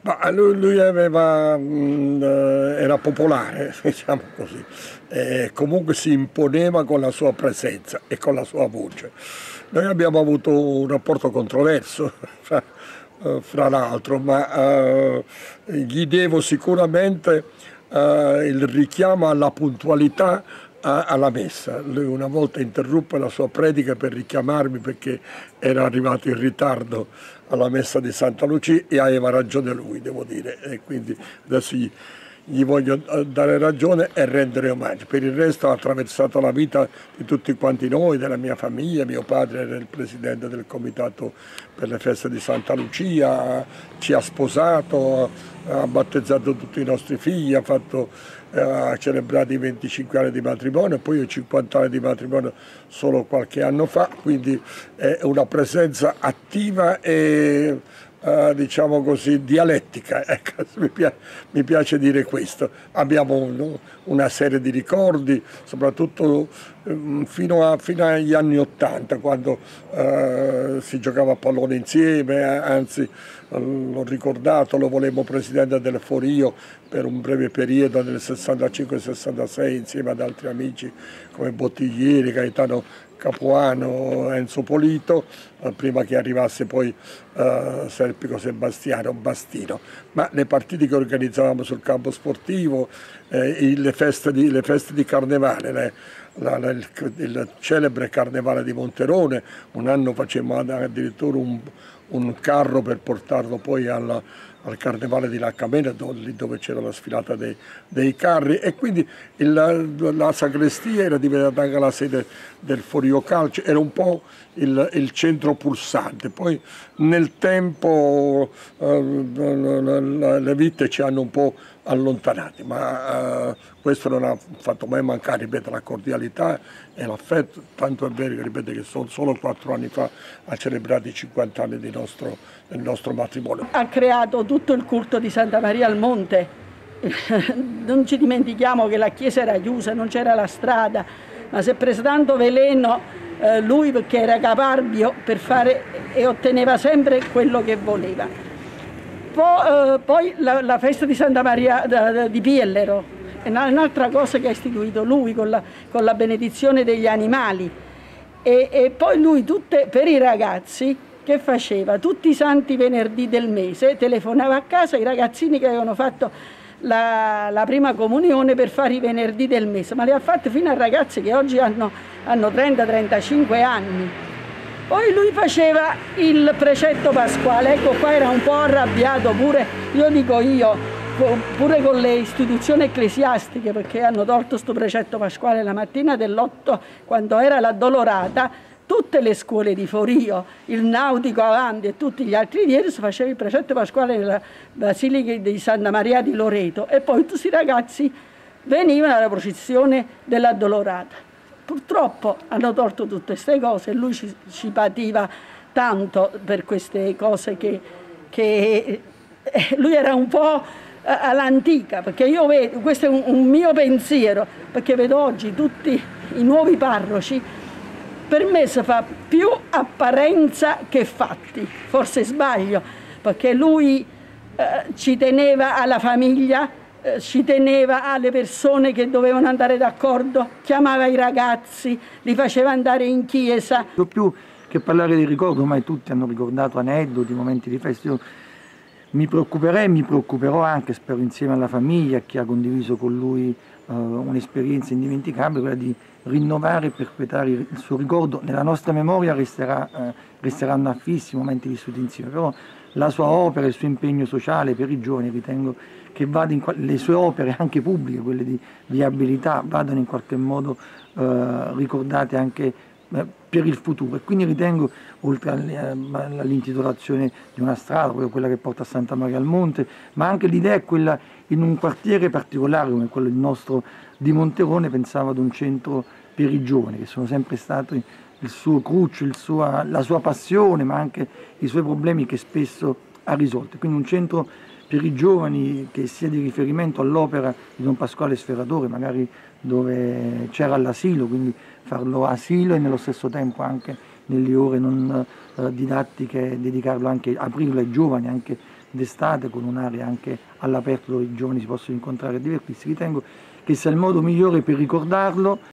Ma lui aveva, era popolare, diciamo così, e comunque si imponeva con la sua presenza e con la sua voce. Noi abbiamo avuto un rapporto controverso, fra l'altro, ma gli devo sicuramente il richiamo alla puntualità alla messa. Lui una volta interruppe la sua predica per richiamarmi perché era arrivato in ritardo alla messa di Santa Lucia e aveva ragione lui, devo dire, e quindi adesso gli voglio dare ragione e rendere omaggio. Per il resto ha attraversato la vita di tutti quanti noi, della mia famiglia. Mio padre era il presidente del comitato per le feste di Santa Lucia, ci ha sposato, ha battezzato tutti i nostri figli, ha celebrato i 25 anni di matrimonio, poi i 50 anni di matrimonio solo qualche anno fa, quindi è una presenza attiva e diciamo così dialettica, ecco, mi piace dire questo. Abbiamo una serie di ricordi, soprattutto fino agli anni '80, quando si giocava a pallone insieme, anzi l'ho ricordato, lo volemmo presidente del Forio per un breve periodo nel 65-66 insieme ad altri amici come Bottiglieri, Gaetano Capuano, Enzo Polito, prima che arrivasse poi Serpico Sebastiano Bastino. Ma le partite che organizzavamo sul campo sportivo, le feste di carnevale, il celebre carnevale di Monterone, un anno facemmo addirittura un carro per portarlo poi al carnevale di Laccamena, dove c'era la sfilata dei carri, e quindi la sagrestia era diventata anche la sede del Forio Calcio, era un po' il centro pulsante. Poi nel tempo le vite ci hanno un po' allontanati, ma questo non ha fatto mai mancare, ripeto, la cordialità e l'affetto, tanto è vero che, ripeto, che solo 4 anni fa ha celebrato i 50 anni del nostro matrimonio. Ha creato tutto il culto di Santa Maria al Monte, non ci dimentichiamo che la chiesa era chiusa, non c'era la strada, ma si è preso tanto veleno lui, perché era caparbio per fare e otteneva sempre quello che voleva. Poi la festa di Santa Maria di Piellero è un'altra cosa che ha istituito lui con la benedizione degli animali, e poi lui per i ragazzi che faceva tutti i santi venerdì del mese, telefonava a casa i ragazzini che avevano fatto la prima comunione per fare i venerdì del mese, ma le ha fatte fino a ragazzi che oggi hanno 30-35 anni. Poi lui faceva il precetto pasquale, ecco qua era un po' arrabbiato pure, pure con le istituzioni ecclesiastiche, perché hanno tolto questo precetto pasquale la mattina dell'8, quando era l'addolorata. Tutte le scuole di Forio, il Nautico Avanti e tutti gli altri ieri si faceva il precetto pasquale nella Basilica di Santa Maria di Loreto, e poi tutti questi ragazzi venivano alla processione dell'addolorata. Purtroppo hanno tolto tutte queste cose e lui ci pativa tanto per queste cose, che lui era un po' all'antica, perché io vedo, questo è un mio pensiero, perché vedo oggi tutti i nuovi parroci. Per me si fa più apparenza che fatti, forse sbaglio, perché lui ci teneva alla famiglia, ci teneva alle persone che dovevano andare d'accordo, chiamava i ragazzi, li faceva andare in chiesa. Più che parlare di ricordo, ormai tutti hanno ricordato aneddoti, momenti di festa. Io mi preoccuperei e mi preoccuperò anche, spero insieme alla famiglia, chi ha condiviso con lui un'esperienza indimenticabile, quella di rinnovare e perpetuare il suo ricordo. Nella nostra memoria resteranno affissi i momenti vissuti insieme, però la sua opera, il suo impegno sociale per i giovani, ritengo che le sue opere anche pubbliche, quelle di viabilità, vadano in qualche modo ricordate anche per il futuro, e quindi ritengo, oltre all'intitolazione di una strada, quella che porta a Santa Maria al Monte, ma anche l'idea è quella, in un quartiere particolare come quello il nostro di Monterone, pensavo ad un centro per i giovani, che sono sempre stati il suo cruccio, la sua passione, ma anche i suoi problemi che spesso ha risolto. Quindi un centro per i giovani che sia di riferimento all'opera di Don Pasquale Sferratore, magari dove c'era l'asilo, quindi farlo asilo e nello stesso tempo anche nelle ore non didattiche dedicarlo anche, aprirlo ai giovani anche d'estate con un'area anche all'aperto dove i giovani si possono incontrare e divertirsi. Ritengo che sia il modo migliore per ricordarlo